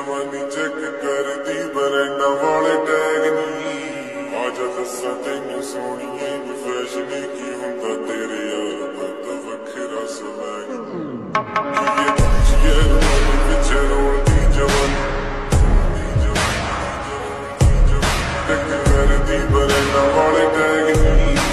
जवानी चेक कर दी बरैंडा वाले टैग नी आजा दसा तेनू सोनिए फैशन की हुंदा तेरे यार बंदा वखरा स्वैग